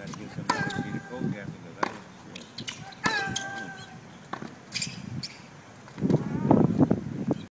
Gotta get somebody to be the coach after the